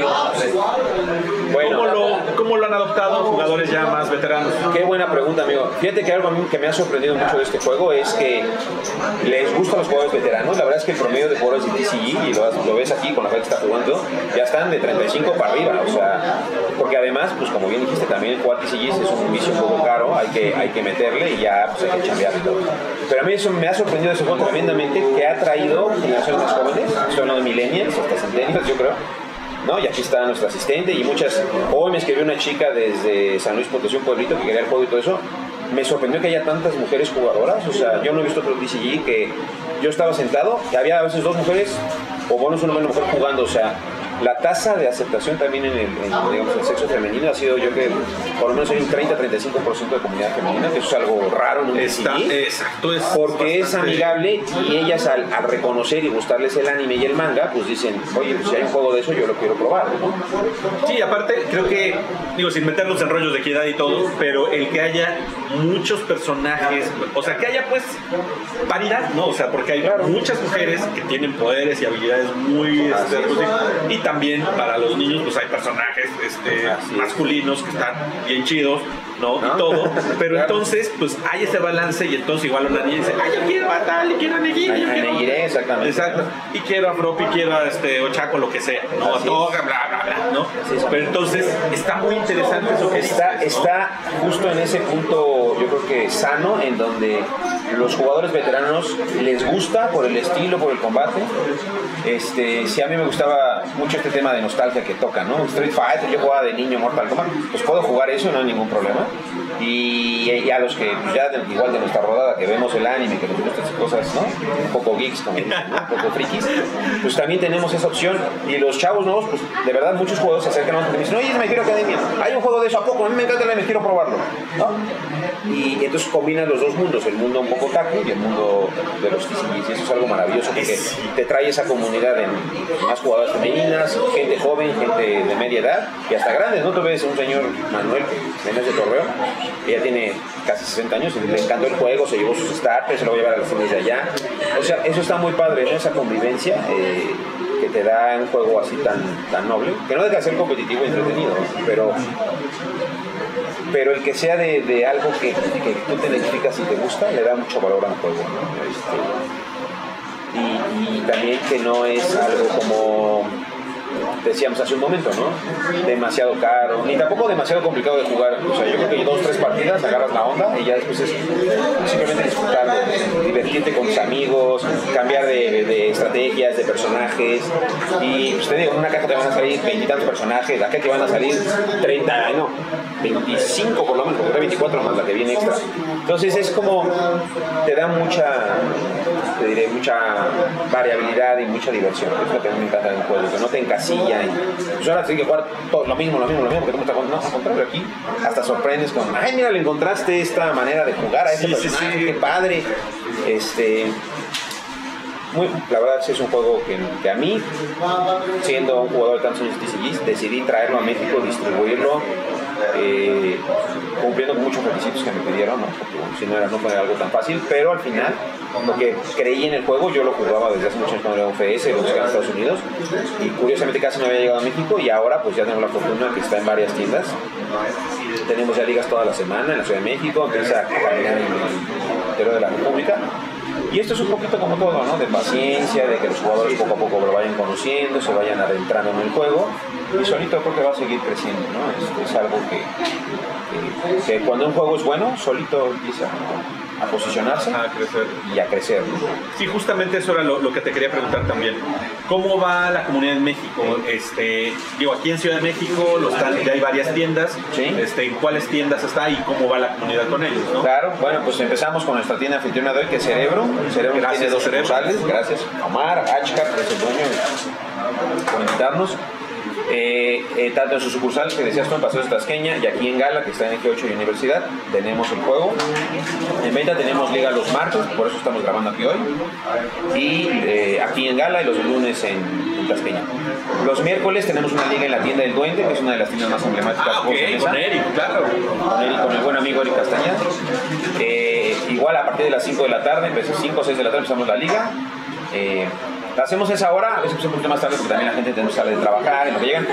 ¿cómo lo han adoptado jugadores ya más veteranos? Qué buena pregunta, amigo. Fíjate que algo a mí que me ha sorprendido mucho de este juego es que les gustan los jugadores veteranos. La verdad es que el promedio de jugadores de TCG, y lo ves aquí con la gente que está jugando, ya están de 35 para arriba. O sea, porque además, pues como bien dijiste, también jugar TCG es un vicio un poco caro, hay que meterle y ya pues, hay que chambear y todo. Pero a mí eso me ha sorprendido ese juego tremendamente, que ha traído generaciones más jóvenes, estoy hablando de millennials, hasta centennials, yo creo, ¿no? Y aquí está nuestra asistente y muchas. Hoy me escribió una chica desde San Luis Potosí, un pueblito, que quería el juego y todo eso. Me sorprendió que haya tantas mujeres jugadoras. O sea, yo no he visto otro TCG que yo estaba sentado y había a veces 2 mujeres o bonus una mujer jugando. O sea, La tasa de aceptación también en digamos, el sexo femenino ha sido, yo creo, por lo menos hay un 30-35% de comunidad femenina, que eso es algo raro en un TCG, exacto, porque es amigable y ellas al reconocer y gustarles el anime y el manga, pues dicen, oye, pues si hay un juego de eso, yo lo quiero probar, ¿no? Sí, aparte, creo que, digo, sin meternos en rollos de equidad y todo, pero el que haya muchos personajes, o sea, que haya pues paridad, ¿no? O sea, porque hay muchas mujeres que tienen poderes y habilidades muy y también para los niños pues hay personajes masculinos que están bien chidos, ¿no? Y todo, pero entonces pues hay ese balance y entonces igual una niña dice, ay, yo quiero a tal, y quiero a Negiri, exactamente. Exacto, y quiero a Fropi, quiero a Ochako, lo que sea, ¿no? A Toga, bla, bla, bla, ¿no? Pero entonces está muy interesante eso que está justo en ese punto, yo creo que sano, en donde los jugadores veteranos les gusta por el estilo, por el combate. Si a mí me gustaba mucho este tema de nostalgia que toca, ¿no? Street Fighter, yo jugaba de niño Mortal Kombat, pues puedo jugar eso, no hay ningún problema. Y a los que pues ya igual de nuestra rodada, que vemos el anime, que nos gustan esas cosas, ¿no? Un poco geeks, como dicen, ¿no? Un poco frikis, pues también tenemos esa opción. Y los chavos nuevos, pues de verdad muchos jugadores se acercan a nosotros y me dicen, oye, Me Hero Academia, hay un juego de eso, ¿a poco? A mí me encanta el anime, quiero probarlo, ¿no? Y entonces combinan los dos mundos, el mundo un poco otaku y el mundo de los TCGs, y eso es algo maravilloso porque te trae esa comunidad de más jugadoras femeninas, gente joven, gente de media edad y hasta grandes, ¿no? Tú ves un señor Manuel que viene de Torreón, ella tiene casi 60 años y le encantó el juego, se llevó sus starters, se lo va a llevar a las tiendas de allá. O sea, eso está muy padre, ¿no? Esa convivencia que te da un juego así tan noble, que no deja de ser competitivo y entretenido, ¿no? Pero el que sea de algo que tú te identificas y te gusta, le da mucho valor a un juego, ¿no? Y también que no es algo como decíamos hace un momento, ¿no? Demasiado caro, ni tampoco demasiado complicado de jugar. O sea, yo creo que 2-3 partidas, agarras la onda y ya después es simplemente disfrutarlo, divertirte con tus amigos, cambiar de estrategias, de personajes. Y pues te digo, en una caja te van a salir 20 y tantos personajes, acá te van a salir 30, no, 25 por lo menos, porque hay 24 más la que viene extra. Entonces es como, te da mucha variabilidad y mucha diversión. Es lo que a mí me encanta del juego, que no te encasilla. Y pues ahora tienes que jugar todo lo mismo, que tú me estás contando. No, al contrario, aquí hasta sorprendes con, ay, mira, le encontraste esta manera de jugar a este personaje, qué padre. La verdad es un juego que a mí, siendo un jugador de tantos años de TCGs, decidí traerlo a México, distribuirlo, cumpliendo con muchos requisitos que me pidieron, ¿no? Porque bueno, si no fue algo tan fácil, pero al final, porque creí en el juego, yo lo jugaba desde hace muchos años cuando era un FS, lo buscaba en Estados Unidos, y curiosamente casi no había llegado a México, y ahora pues ya tengo la fortuna que está en varias tiendas. Tenemos ya ligas toda la semana en la Ciudad de México, empieza a caminar en el interior de la República. Y esto es un poquito como todo, ¿no? De paciencia, de que los jugadores poco a poco lo vayan conociendo, se vayan adentrando en el juego, y solito creo que va a seguir creciendo, ¿no? Es algo que cuando un juego es bueno, solito empieza a posicionarse y a crecer, ¿no? Sí, justamente eso era lo que te quería preguntar también. ¿Cómo va la comunidad en México? Digo, aquí en Ciudad de México ya hay varias tiendas. ¿Sí? ¿En cuáles tiendas está y cómo va la comunidad con ellos, ¿no? Claro, bueno, pues empezamos con nuestra tienda anfitriona de hoy, que es Cerebro. Cerebro tiene 2 sucursales. Gracias, Omar, Achcar, que es el dueño, por invitarnos. Tanto en su sucursal que decías tú en Paseo de Tasqueña y aquí en Gala, que está en Eje 8 y Universidad, tenemos el juego. En venta tenemos liga los martes, por eso estamos grabando aquí hoy, y aquí en Gala, y los lunes en Tasqueña. Los miércoles tenemos una liga en la tienda del Duende, que es una de las tiendas más emblemáticas. Con Eric, claro. Con el buen amigo Eric Castañeda. Igual a partir de las 5 de la tarde, 5 o 6 de la tarde empezamos la liga. La hacemos esa hora, a veces un poquito más tarde porque también la gente sale de trabajar, en lo que llegan.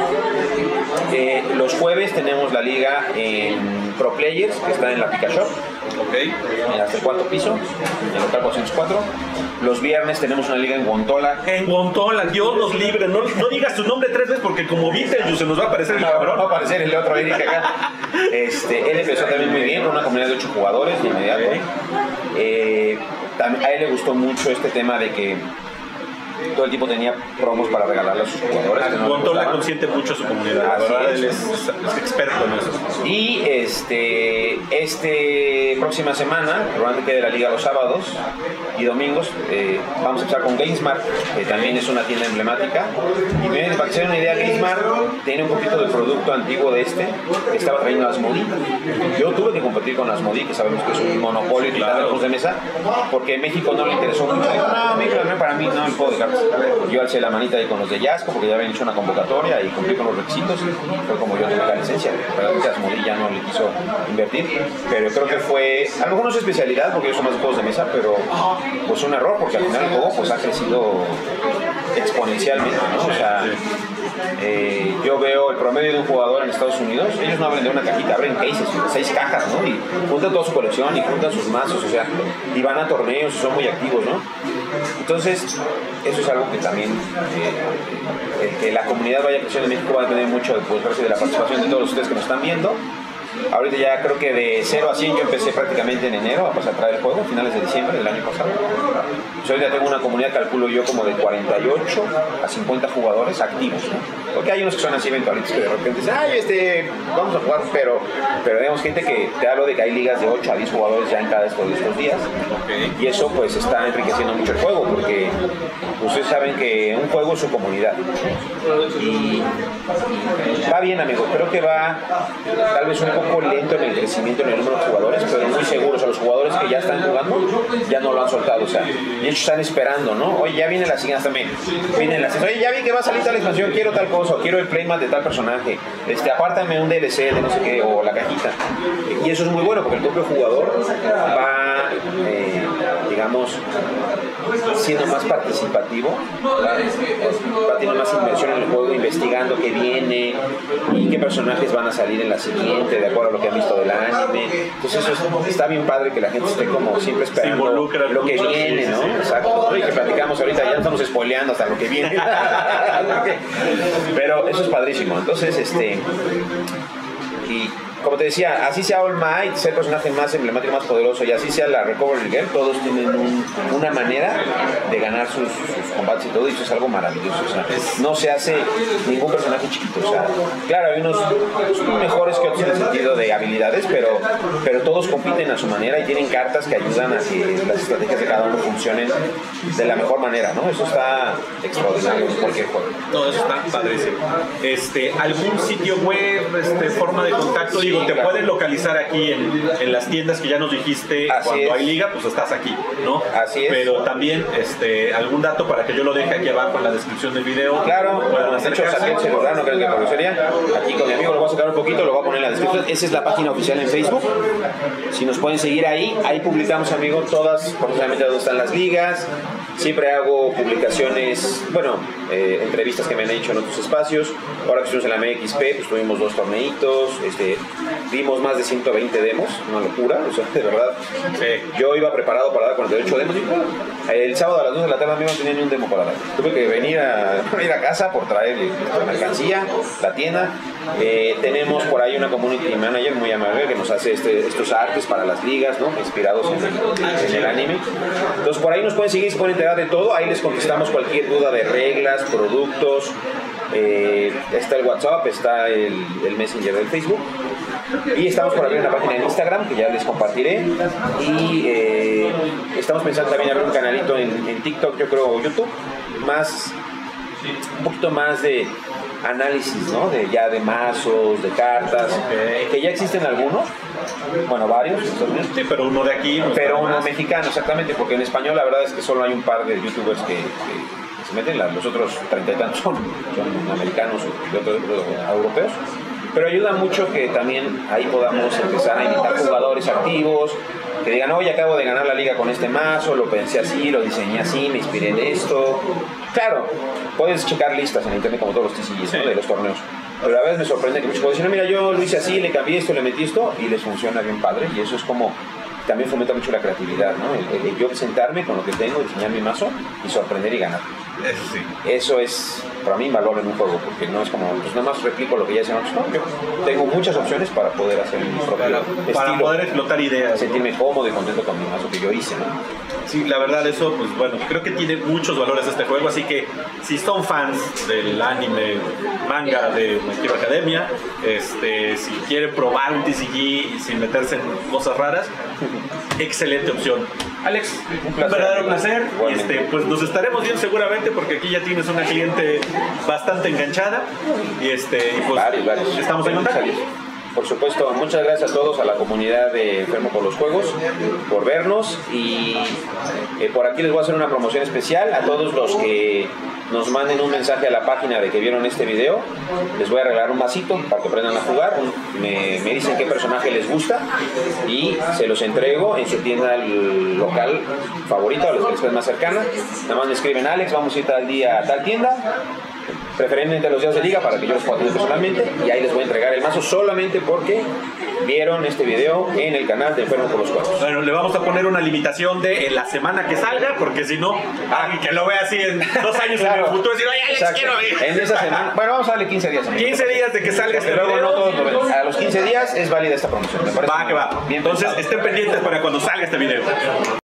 Los jueves tenemos la liga en Pro Players, que está en la Pika Shop, hasta el 4º piso, en el local 404. Los viernes tenemos una liga en Guantola. En Guantola, Dios nos libre, no digas su nombre 3 veces porque como Beetlejuice se nos va a aparecer el cabrón. Va a aparecer el otro Eric acá. Él empezó también muy bien, con una comunidad de 8 jugadores de inmediato. A él le gustó mucho este tema de que todo el tiempo tenía promos para regalarle a sus jugadores. Gontor la consiente mucho a su comunidad, la verdad, él es experto en eso. Y próxima semana, probablemente quede la liga los sábados y domingos, vamos a empezar con GameSmart, que también es una tienda emblemática. Y miren, para que se den una idea, GameSmart tiene un poquito de producto antiguo de que estaba trayendo Asmodee. Yo tuve que competir con Asmodee, que sabemos que es un monopolio y de juegos de mesa, porque en México no le interesó mucho. Dijo, no, para mí no, el juego de cartas. Yo alcé la manita ahí con los de Yasco, porque ya habían hecho una convocatoria y cumplí con los requisitos. Fue como yo tuve la licencia. Realmente Asmodee ya no le quiso invertir, pero yo creo que fue, a lo mejor no es su especialidad, porque yo soy más de juegos de mesa, pero pues un error, porque al final el juego pues ha crecido exponencialmente, ¿no? O sea, yo veo el promedio de un jugador en Estados Unidos, ellos no abren de una cajita, abren cases, 6 cajas, ¿no? Y juntan toda su colección y juntan sus mazos, o sea, y van a torneos y son muy activos, ¿no? Entonces, eso es algo que también, que la comunidad vaya creciendo en México va a depender mucho de la participación de todos ustedes que nos están viendo. Ahorita ya creo que de 0 a 100 yo empecé prácticamente en enero a pasar a traer el juego, a finales de diciembre del año pasado. Pues ahorita tengo una comunidad, calculo yo, como de 48 a 50 jugadores activos, ¿no? Porque hay unos que son así eventualitos que de repente dicen, vamos a jugar, pero digamos gente que te hablo de que hay ligas de 8 a 10 jugadores ya en cada estos días. Okay. Y eso pues está enriqueciendo mucho el juego, porque ustedes saben que un juego es su comunidad. Y va bien, amigos, creo que va tal vez un poco lento en el crecimiento en el número de jugadores, pero muy seguros. O sea, los jugadores que ya están jugando ya no lo han soltado, o sea, y ellos están esperando, ¿no? Oye, ya viene la siguiente también. Oye, ya vi que va a salir tal expansión, quiero tal cosa, o quiero el playmat de tal personaje, apártame un DLC de no sé qué, o la cajita. Y eso es muy bueno, porque el propio jugador va, digamos, siendo más participativo, va teniendo más inversión en el juego, investigando qué viene y qué personajes van a salir en la siguiente, de acuerdo a lo que han visto del anime. Entonces eso está bien padre, que la gente esté como siempre esperando lo que viene, ¿no? Exacto. Y que platicamos ahorita, ya estamos spoileando hasta lo que viene. Pero eso es padrísimo. Entonces, y como te decía, así sea All Might, sea el personaje más emblemático, más poderoso, y así sea la Recovery Girl, todos tienen una manera de ganar sus combates y todo, y eso es algo maravilloso. O sea, no se hace ningún personaje chiquito. O sea, claro, hay unos mejores que otros en el sentido de habilidades, pero todos compiten a su manera y tienen cartas que ayudan a que las estrategias de cada uno funcionen de la mejor manera, ¿no? Eso está extraordinario en cualquier juego. No, eso está padrísimo. ¿Algún sitio web, forma de contacto? Digo, te pueden localizar aquí en las tiendas que ya nos dijiste. Así cuando es. Hay liga, pues estás aquí, ¿no? Así es. Pero también algún dato para que yo lo deje aquí abajo en la descripción del video. Claro, de hecho saqué el celular, no creo que lo sería. Aquí con mi amigo lo voy a sacar un poquito, lo voy a poner en la descripción. Esa es la página oficial en Facebook. Si nos pueden seguir ahí publicamos, amigo, todas, precisamente donde están las ligas. Siempre hago publicaciones, entrevistas que me han hecho en otros espacios. Ahora que estuvimos en la MXP, pues tuvimos 2 torneitos, dimos más de 120 demos, una locura, o sea, de verdad. Sí. Yo iba preparado para dar 48 demos y el sábado a las 2 de la tarde no tenía ni un demo para dar. Tuve que venir a casa por traer la mercancía, la tienda. Tenemos por ahí una community manager muy amable que nos hace estos artes para las ligas, ¿no? Inspirados en el anime. Entonces por ahí nos pueden seguir, se pueden enterar de todo. Ahí les contestamos cualquier duda de reglas, productos. Está el WhatsApp, está el Messenger del Facebook. Y estamos por abrir una página en Instagram que ya les compartiré. Y estamos pensando también abrir un canalito en TikTok, yo creo, YouTube. Un poquito más de análisis, ¿no? De mazos, de cartas, que ya existen algunos, varios, sí, pero uno de aquí, pero uno mexicano, exactamente, porque en español la verdad es que solo hay un par de youtubers que se meten, los otros 30 y tantos son americanos y otros europeos, pero ayuda mucho que también ahí podamos empezar a invitar jugadores activos, que digan, oye, acabo de ganar la liga con este mazo, lo pensé así, lo diseñé así, me inspiré en esto. Claro, puedes checar listas en internet como todos los TCGs, ¿no? De los torneos. Pero a veces me sorprende que muchos dicen, mira, yo lo hice así, le cambié esto, le metí esto, y les funciona bien padre. Y eso es como también fomenta mucho la creatividad, ¿no? El yo sentarme con lo que tengo, diseñar mi mazo y sorprender y ganar. Eso sí. Eso es para mí valor en un juego, porque no es como, pues nada más replico lo que ya hacen otros. No, yo tengo muchas opciones para poder hacer mi propio estilo. Para poder explotar ideas. Sentirme cómodo y contento con mi mazo que yo hice, ¿no? Sí, la verdad eso, pues bueno, creo que tiene muchos valores este juego, así que si son fans del anime, manga de My Hero Academia, si quieren probar un TCG sin meterse en cosas raras, excelente opción. Alex, un verdadero placer. Pues nos estaremos viendo seguramente porque aquí ya tienes una cliente bastante enganchada y pues varios. Estamos en contacto. Por supuesto, muchas gracias a todos, a la comunidad de Enfermo por los Juegos, por vernos y por aquí les voy a hacer una promoción especial a todos los que nos manden un mensaje a la página de que vieron este video. Les voy a regalar un masito para que aprendan a jugar. Me dicen qué personaje les gusta y se los entrego en su tienda local favorita o la que esté más cercana. Nada más me escriben: Alex, vamos a ir tal día a tal tienda, preferentemente los días de liga para que yo los pueda atender personalmente, y ahí les voy a entregar el mazo solamente porque vieron este video en el canal de Enfermo por los Juegos. Bueno, le vamos a poner una limitación de en la semana que salga, porque si no, alguien que lo vea así en 2 años claro, en el futuro, decir, oye, Alex, quiero ir. En esa semana, bueno, vamos a darle 15 días. 15 días de que salga este video. No todos a los 15 días es válida esta promoción. Va, que va. Bien, entonces estén pendientes para cuando salga este video.